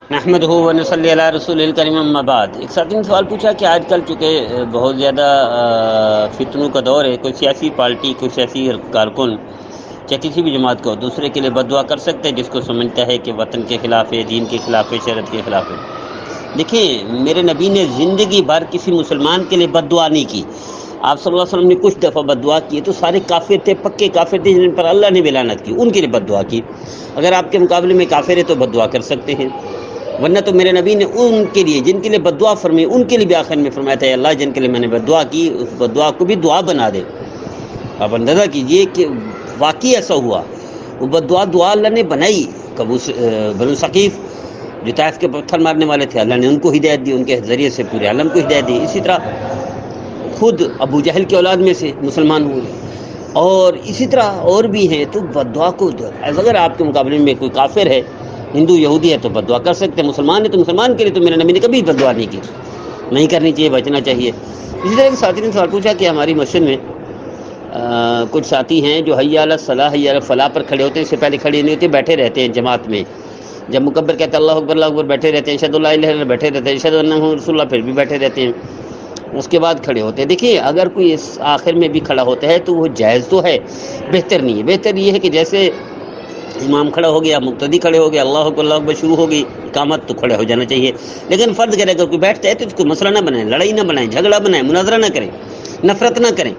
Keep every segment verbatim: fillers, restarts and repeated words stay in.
نحمدہ و نصلی علی رسول الکریم اما بعد۔ ایک ساتھی نے سوال پوچھا کہ آج کل چونکہ بہت زیادہ فتنوں کا دور ہے، کوئی سیاسی پارٹی، کوئی سیاسی کارکن چاہے کسی بھی جماعت کو دوسرے کے لیے بد دعا کر سکتے ہیں جس کو سمجھتا ہے کہ وطن کے خلاف ہے، دین کے خلاف ہے، شریعت کے خلاف ہے۔ دیکھیں، میرے نبی نے زندگی بھر کسی مسلمان کے لیے بد دعا نہیں کی۔ آپ صلی اللہ علیہ وسلم نے کچھ دفعہ بد دعا کی تو سارے کافر تھے، پکے کافر تھے جن پر اللہ نے بھی لعنت کی، ان کے لیے بد دعا کی۔ اگر آپ کے مقابلے میں کافر ہے تو بد دعا کر سکتے ہیں، ورنہ تو میرے نبی نے ان کے لیے جن کے لیے بد دعا فرمائی ان کے لیے بھی آخر میں فرمایا تھا، اے اللہ جن کے لیے میں نے بد دعا کی اس بد دعا کو بھی دعا بنا دے۔ آپ اندازہ کیجئے کہ واقعی ایسا ہوا، وہ بد دعا دعا اللہ نے بنائی۔ کبو بنو ثقیف جو طائف کے پتھر مارنے والے تھے، اللہ نے ان کو ہدایت دی، ان کے ذریعے سے پورے عالم کو ہدایت دی۔ اسی طرح خود ابو جہل کی اولاد میں سے مسلمان ہوئے، اور اسی طرح اور بھی ہیں۔ تو بد دعا کو اگر آپ کے مقابلے میں کوئی کافر ہے، ہندو یہودی ہے تو بد دعا کر سکتے ہیں، مسلمان ہے تو مسلمان کے لیے تو میرے نبی نے کبھی بد دعا نہیں کی، نہیں کرنی چاہیے، بچنا چاہیے۔ اسی طرح ایک ساتھی نے سوال پوچھا کہ ہماری مسجد میں آ, کچھ ساتھی ہیں جو حی علی الصلاح حی علی الفلاح پر کھڑے ہوتے ہیں، اس سے پہلے کھڑے نہیں ہوتے، بیٹھے رہتے ہیں جماعت میں۔ جب مکبر کہتے ہیں اللہ اکبر اللہ اکبر بیٹھے رہتے ہیں، اشہد ان لا الہ الا اللہ بیٹھے رہتے ہیں، اشہد ان محمد رسول اللہ پھر بھی بیٹھے رہتے ہیں، اس کے بعد کھڑے ہوتے ہیں۔ دیکھیے، اگر کوئی اس آخر میں بھی کھڑا ہوتا ہے تو وہ جائز تو ہے، بہتر نہیں ہے۔ بہتر یہ ہے کہ جیسے امام کھڑا ہو گیا، مقتدی کھڑے ہو گیا، اللہ اکبر اللہ اکبر شروع ہو گئی اقامت، تو کھڑے ہو جانا چاہیے۔ لیکن فرض کرے اگر کوئی بیٹھتا ہے تو اس کو مسئلہ نہ بنائیں، لڑائی نہ بنائیں، جھگڑا بنائیں، مناظرہ نہ کریں، نفرت نہ کریں،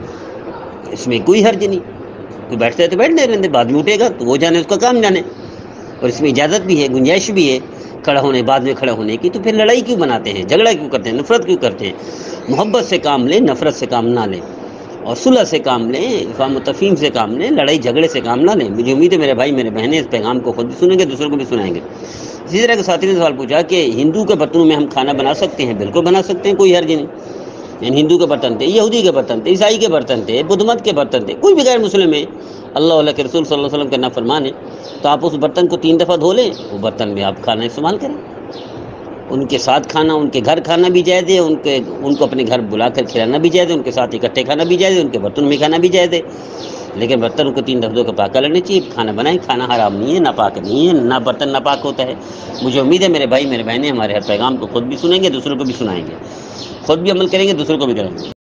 اس میں کوئی حرج نہیں۔ کوئی بیٹھتا ہے تو بیٹھنے رہنے، بعد میں اٹھے گا تو وہ جانے، اس کا کام جانے، اور اس میں اجازت بھی ہے، گنجائش بھی ہے کھڑا ہونے، بعد میں کھڑا ہونے کی۔ تو پھر لڑائی کیوں بناتے ہیں، جھگڑا کیوں کرتے ہیں، نفرت کیوں کرتے ہیں؟ محبت سے کام لیں، نفرت سے کام نہ لیں، اور صلح سے کام لیں، افہام و تفہیم سے کام لیں، لڑائی جھگڑے سے کام نہ لیں۔ مجھے امید ہے میرے بھائی میرے بہنیں اس پیغام کو خود بھی سنیں گے، دوسروں کو بھی سنائیں گے۔ اسی طرح کے ساتھی نے سوال پوچھا کہ ہندو کے برتنوں میں ہم کھانا بنا سکتے ہیں؟ بالکل بنا سکتے ہیں، کوئی حرج نہیں۔ یعنی ہندو کے برتن تھے، یہودی کے برتن تھے، عیسائی کے برتن تھے، بدھ مت کے برتن تھے، کوئی بھی غیر مسلم ہے، اللہ اللہ کے رسول صلی اللہ علیہ وسلم کا نافرمان ہے، تو آپ اس برتن کو تین دفعہ دھو لیں، وہ برتن میں آپ کھانا استعمال کریں۔ ان کے ساتھ کھانا، ان کے گھر کھانا بھی جائز ہے، ان کے ان کو اپنے گھر بلا کر کھلانا بھی جائز ہے، ان کے ساتھ اکٹھے کھانا بھی جائز ہے، ان کے برتن میں کھانا بھی جائز ہے، لیکن برتن کو تین دفعہ دھو کر پاک کر لینا چاہیے۔ کھانا بنائیں، کھانا حرام نہیں ہے، ناپاک نہیں ہے، نہ برتن ناپاک ہوتا ہے۔ مجھے امید ہے میرے بھائی میرے بہنیں ہمارے ہر پیغام کو خود بھی سنیں گے، دوسروں کو بھی سنائیں گے، خود بھی عمل کریں گے، دوسروں کو بھی کریں گے۔